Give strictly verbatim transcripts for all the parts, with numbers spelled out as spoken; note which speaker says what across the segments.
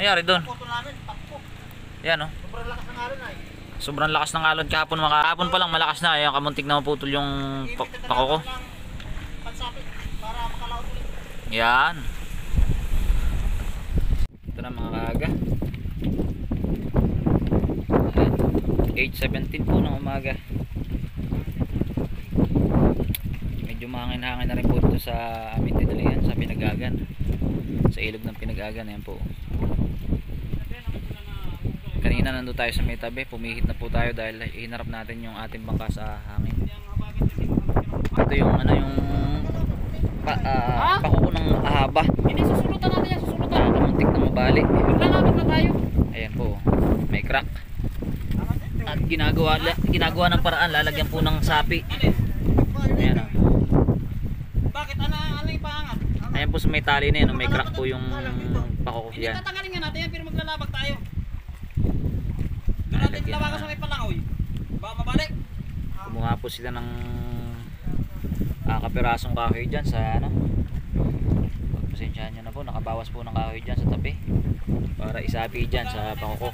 Speaker 1: Mayari doon. Yan o.
Speaker 2: Sobrang lakas ng alon ay.
Speaker 1: Sobrang lakas ng alon kahapon, mga kahapon pa lang malakas na. Ayan, kamuntik na maputol yung pa pako ko.
Speaker 2: Para makalaot ulit.
Speaker 1: Yan. Ito na mga kaaga. eight seventeen po ng umaga. Medyo mahangin-hangin na rin po dito sa aming tinalian, sa Pinagagan, sa ilog ng Pinagagan. Ayan po. Kanina nandun tayo sa may tabi, pumihit na po tayo dahil hinarap natin yung ating bangka sa hangin. Ito yung ano yung pa, uh, pako ng ahaba.
Speaker 3: Hindi, susulutan natin yan, susulutan.
Speaker 1: Kamuntik na mabali.
Speaker 3: Maglalapit na tayo.
Speaker 1: Ayan po, may crack. At ginagawa, ginagawa ng paraan, lalagyan po ng sapi. Ayan o.
Speaker 3: Bakit? Ano, ano yung paangat?
Speaker 1: Ayan po sa may tali na yun, may crack po yung pako ko.
Speaker 3: Hindi,
Speaker 1: Yan.
Speaker 3: tatanggalin nga natin yan, pero maglalabag tayo. Doon natin lawakan sa may palangoy. Baka mabalik.
Speaker 1: Kumuha po sila ng ah, kapirasong kahoy dyan sa ano. Pagpasensyahan nyo na po, nakabawas po ng kahoy dyan sa tabi para isapi dyan sa pako ko.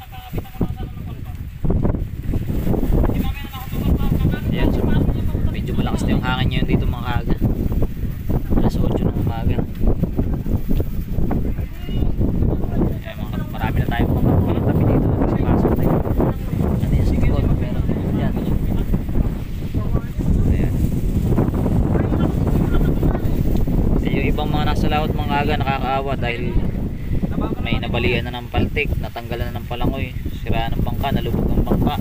Speaker 1: Ayan, so, medyo malakas na yung hangin nyo dito mga kaaga. Alas otso ng umaga. Ayan, mga, marami na tayo mga tabi dito kasi pasok tayo. Ano yan, sige po, meron yan. Ayan. Ayan, yung ibang mga nasa laot mga kaaga nakakaawa dahil may nabalian na ng paltik, natanggalan na ng palangoy, siraan ng bangka, nalubog ng bangka.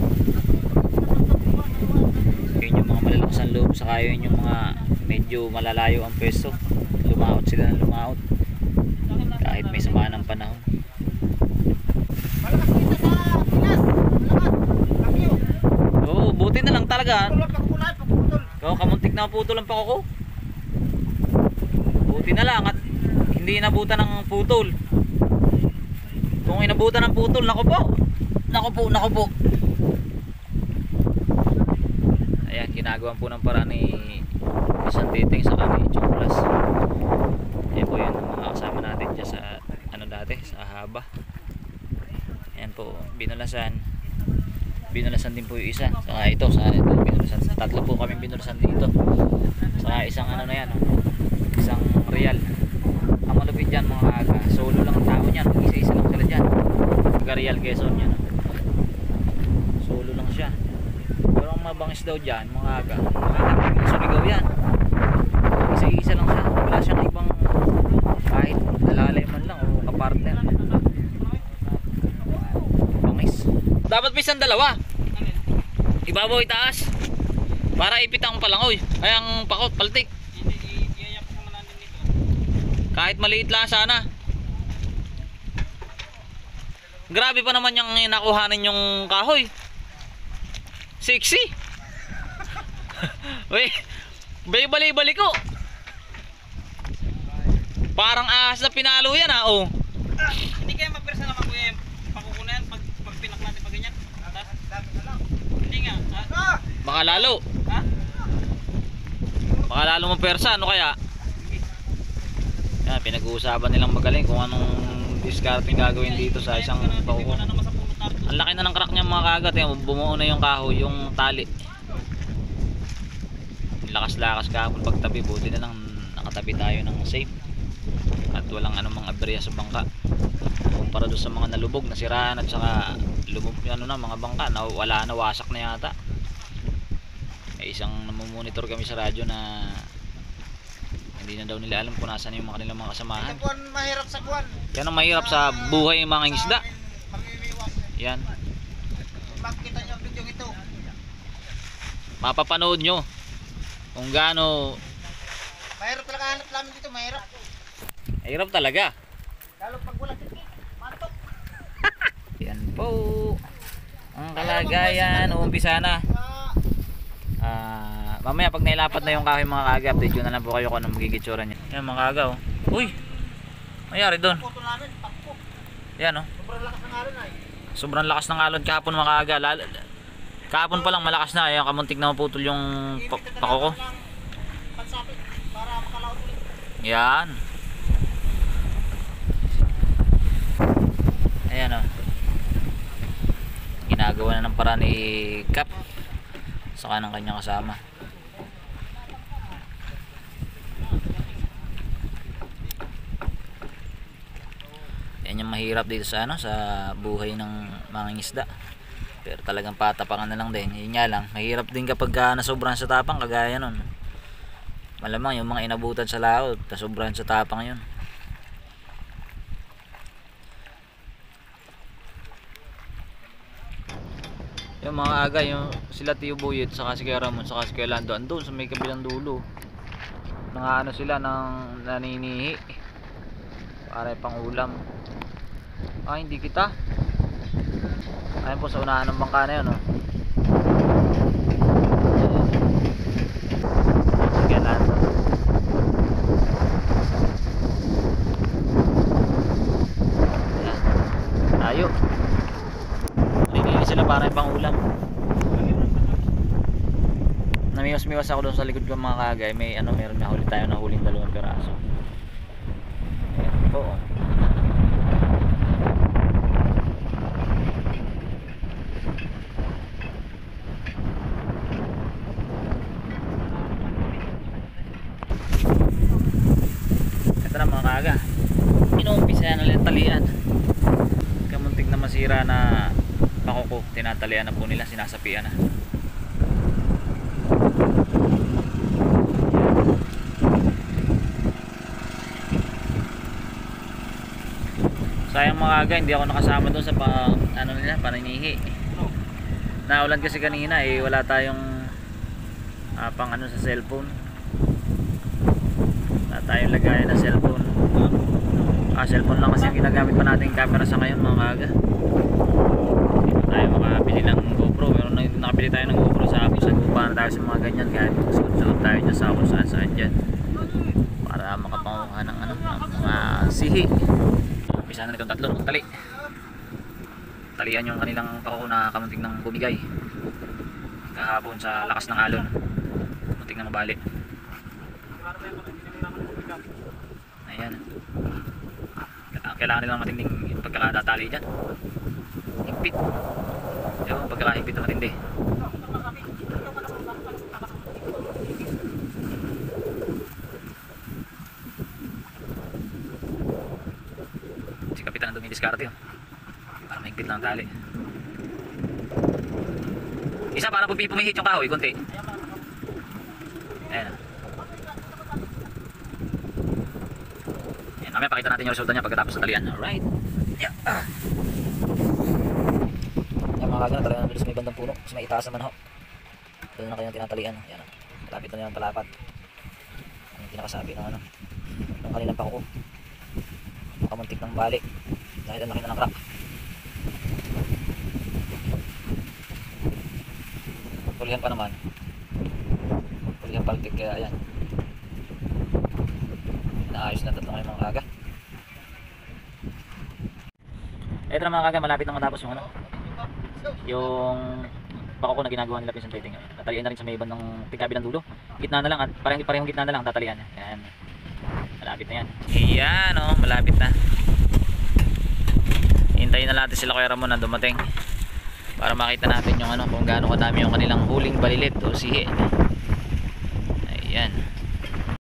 Speaker 1: Yun yung mga malalakas ang loob, saka yun yung mga medyo malalayo ang pwesto, lumaot sila ng lumaot kahit may sama ng panahon.
Speaker 2: Malakas dito sa Pinas. Malakas. Lakyo.
Speaker 1: Oo, buti na lang talaga.
Speaker 2: Pagpulot, pagpulot, pagputol.
Speaker 1: Oo, kamuntik na putol ang pako ko. Buti na lang at hindi inabutan ng putol. Kung inabutan ng putol, nako po. Nako po, nako po. Ayan, ginagawan po ng paraan ni isang titing sa kami Choklas. Ayan po yun ang mga kasama natin dyan sa ano dati, sa haba. Ayan po, binulasan. Binulasan din po yung isa. Saka ito, sa ito, binulasan. Tatlo po kami binulasan dito. Saka isang ano na yan, isang real. Ang malupit dyan mga aga, solo lang ang tao niyan, isa-isa lang sila dyan. Real Quezon yan. Solo lang siya. Pero ang mabangis daw dyan mga aga, makakapit na sumigaw yan. Isa-isa lang siya, wala siyang ibang kahit nalalay man lang o kapartner. Bangis. Dapat may isang dalawa, ibabaw itaas para ipit ang palangoy ay ang pakot, paltik. Kahit maliit lang sana. Grabe pa naman yung nakuhanin yung kahoy. Sexy. Wey, bali-bali ko. Parang ahas na pinalo yan ah, oh.
Speaker 3: Hindi kaya magpersa naman kuya yung pakukunan pag, pag pinak natin pag ganyan. Hindi nga. Ah.
Speaker 1: Baka lalo.
Speaker 3: Ha?
Speaker 1: Baka lalo mo persa, ano kaya? Yan, pinag-uusapan nilang magaling kung anong discarding gagawin dito sa isang pakuko. Ang laki na ng crack niya mga kagat, eh. Bumuo na yung kahoy, yung tali. Lakas-lakas kahapon pagtabi, buti na lang nakatabi tayo ng safe at walang anumang aberya sa bangka kumpara doon sa mga nalubog, nasiraan at saka lumub, ano na, mga bangka na wala na, wasak na yata. May isang namumonitor kami sa radyo na hindi na daw nila alam kung nasaan yung mga kanilang mga kasamahan.
Speaker 2: Ito buwan mahirap sa buwan.
Speaker 1: Yan ang mahirap sa buhay ng mga isda. Yan.
Speaker 2: Makikita niyo ang video ito.
Speaker 1: Mapapanood nyo kung gaano
Speaker 2: Mahirap talaga hanap namin dito, mahirap.
Speaker 1: mahirap talaga.
Speaker 2: Lalo pag wala tiki, mantok.
Speaker 1: Yan po ang kalagayan. Uumpisa na. Ah, mamaya pag nailapat na yung kahoy mga kaga, update yun na lang po kayo kung anong magigitsura niya. Yan mga kaga, oh. Uy, mayari doon.
Speaker 2: Photo namin, pakpo.
Speaker 1: Yan, oh.
Speaker 2: Sobrang lakas ng alon ay.
Speaker 1: Sobrang lakas ng alon kahapon mga kaga. Lalo, kahapon pa lang malakas na. Ayan, kamuntik na maputol yung pa pako ko.
Speaker 2: Pansapit para makalaot ulit.
Speaker 1: Yan. ginagawa na ng paraan ni Cap saka ng kanyang kasama. Yan yung mahirap dito sa ano, sa buhay ng mga isda. Pero talagang patapangan na lang din. Yun nga lang, mahirap din kapag uh, nasobrahan sa tapang kagaya nun. Malamang yung mga inabutan sa laot, nasobrahan sa tapang yun. Yung mga aga, yung sila Tio Buyet, saka si Kuya Ramon, saka si Kuya Lando, andun sa may kabilang dulo. Mga ano sila, nang naninihi. Para pang ulam. Ah, hindi kita. Ayun po sa unahan ng bangka na yun, oh. Sige, Lando. Ayan. Tayo. Naninihi sila para pang ulam. Namiwas-miwas ako doon sa likod ko mga kagay. May ano, meron na huli tayo na huling dalawang piraso. Ayan po, oh. Ito na mga kaga, inuumpisa na lang talian. Kamuntik na masira na pakuko, tinatalian na po nila, sinasapian na. Sayang mga kaga, hindi ako nakasama doon sa pa, ano nila, paninihi. Naulan kasi kanina eh, wala tayong uh, pang ano sa cellphone. Wala tayong lagayan na cellphone. Ah, cellphone lang kasi yung ginagamit pa natin camera sa ngayon mga kaga. Hindi pa tayo makabili ng GoPro. Meron na nakabili tayo ng GoPro sa Apple. Sa gupa na tayo sa mga ganyan. Kaya suot-suot tayo dyan sa kung saan saan dyan. Para makapanguha ng ano, ng mga sihi. Umpisa na nitong tatlo, tali. Talian yung kanilang pakuko na kamuntik ng bumigay kahapon sa lakas ng alon. Muntik na mabali. Ayan. Kailangan nilang matinding pagkakadatali dyan. Higpit. Yung pagkakahigpit na matindi. Si kapitan na dumidiskarte yun. Para mahigpit lang ang tali. Isa para pumihit yung kahoy, konti. Ayan. Ayan, mamaya pakita natin yung resulta niya pagkatapos ng talian. Alright. Yeah. Ah. Yan mga kagana, talaga nandun sa may bandang puno. Sa may itaas naman ho. Doon na kayong tinatalian. Yan. Malapit na yung palapat. Ang pinakasabi ng ano. Ng kanilang pakuko. Makamuntik ng balik. Dahil ang laki na ng crack. Pulihan pa naman. Pulihan paltik kaya ayan. Naayos na tatlo ngayon mga kaga. Eto na mga kaga, malapit na matapos yung ano, yung pakuko na ginagawa nila pinsan plating. Tatalian na rin sa may ibang ng tingkabilang dulo. Gitna na lang at parehong parehong gitna na lang tatalian. Ayan. Malapit na yan. Ayan oh, malapit na. Hintayin na natin sila Kuya Ramon na dumating para makita natin yung ano, kung gaano kadami yung kanilang huling balilit o sihi. Ayan.